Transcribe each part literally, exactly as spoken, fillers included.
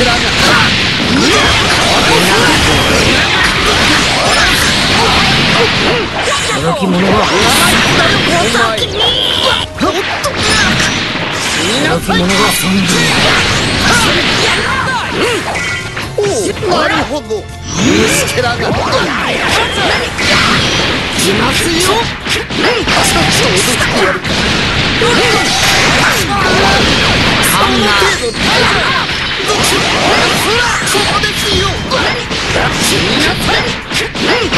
働き者は働き者がそんじなるほど。虫けらが来ますよ。ちょっと脅してやるか。そんな程度大丈夫。そこですよ。死になさい。なる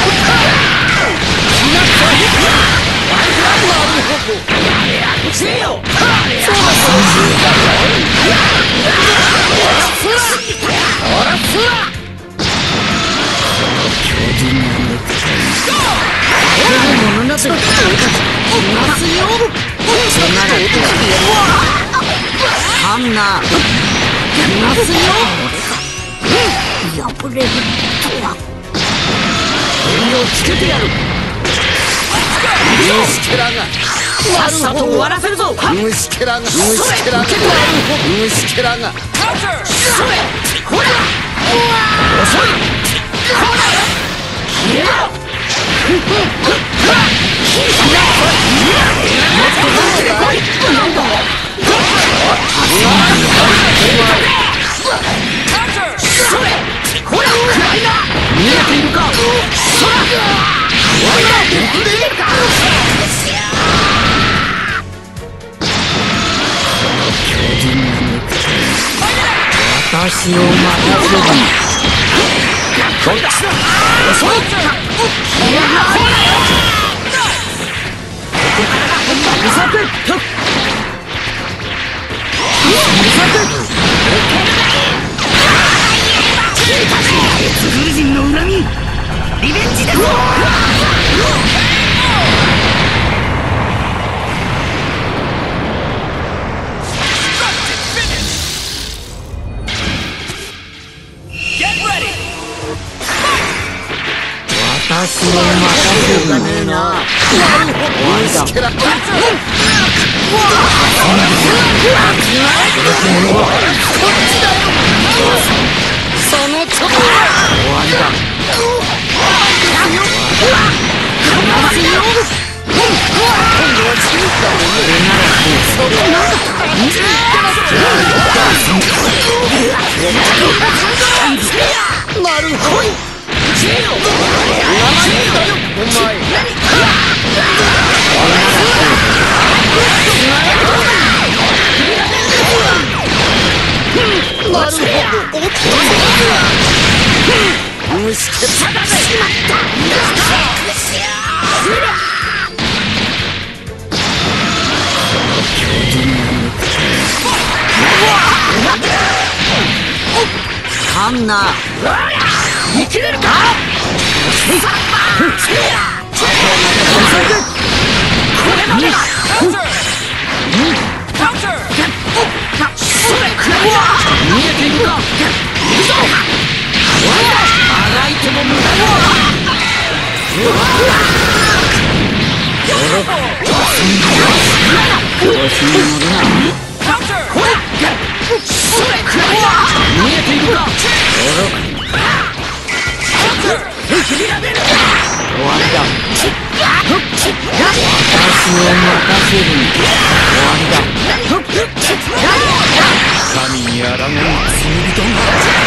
ほど。せよ。そうだそうだ。 巨人が抜けた物などいますよ。そならハンナいますよ。破れるとは身をつけてやる。虫けらがさっさと終わらせるぞ。虫けらが虫けらが虫けらがそれほら遅い。消えろ。それほら暗いな。見えているか。そらおいら出てるか。 巨人が抜けた私を待たせる。 こっちだ。遅い。無策。無策。ツル人の恨みリベンジだぞ。 私を待たせるかねえな。なるほど。虫けら。そのちょっと終わりだ。 なるほど。 ハンナ生きれるか。これまでだ。見えているか。あがいても無駄だ。 調子に乗るな。 見えているか。 終わりだ。私を任せる。終わりだ。神にあらがう罪人が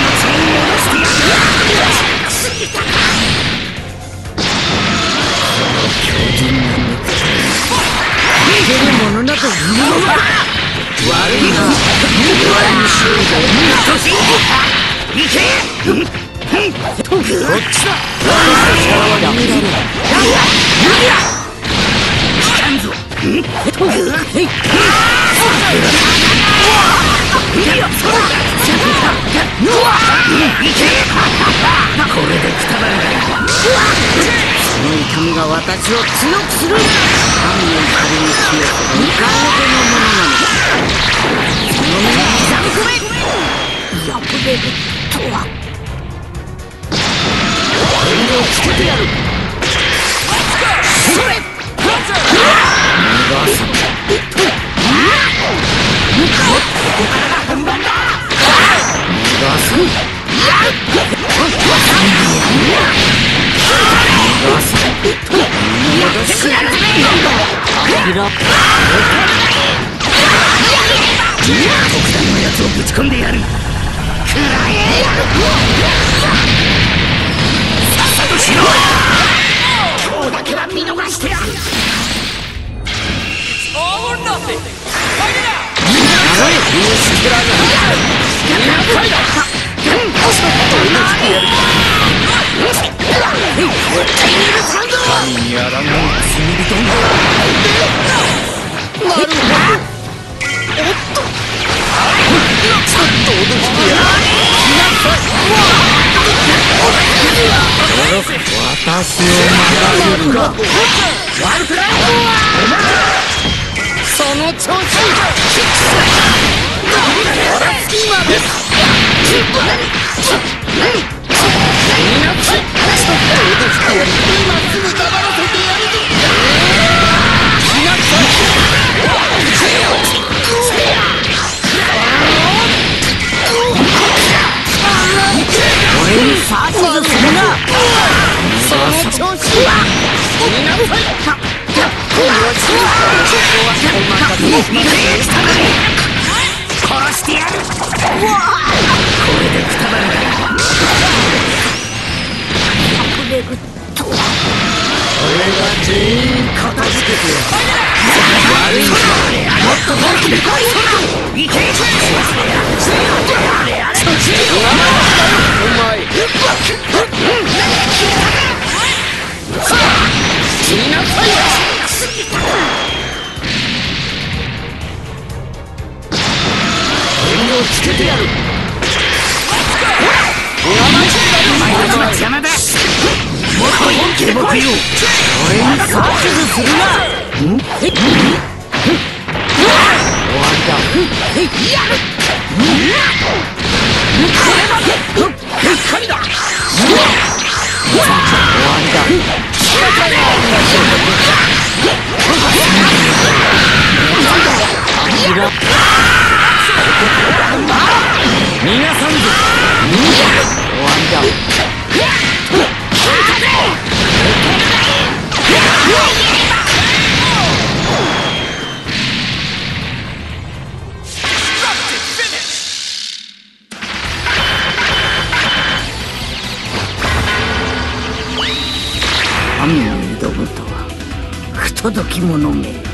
巨人が抜け逃げる者などいるのか。悪いな。弱いしようがいい。行け。こっちだ。私はやめろ。危険ぞ。これでくたばるか。その痛みが私を強くする。神の怒りに強く見かけのものなのだ。その目に刻み込め。破れるとは。俺をつけてやる。それ。逃がす。ここからが本番だ。 のやつをぶち込んでやる。さっさとしろ。今日だけは見逃してやる。やらない罪人が。なるほど。おっと。ちょっと脅してやる。私を任せるか。悪くない。その調子。今です。殺してやる。これでくたばる。俺が全員片付けてやる。悪いか。もっと本気で来い。いけいけ。お前。さあ、死になさい。つけてやる。お前たちは邪魔だ。もっと本気で僕よ。俺に指図するな。ん？終わりだ。やる。神だ。終わりだ。逃がさんぞ。終わりだ。雨に挑むとは不届き者め。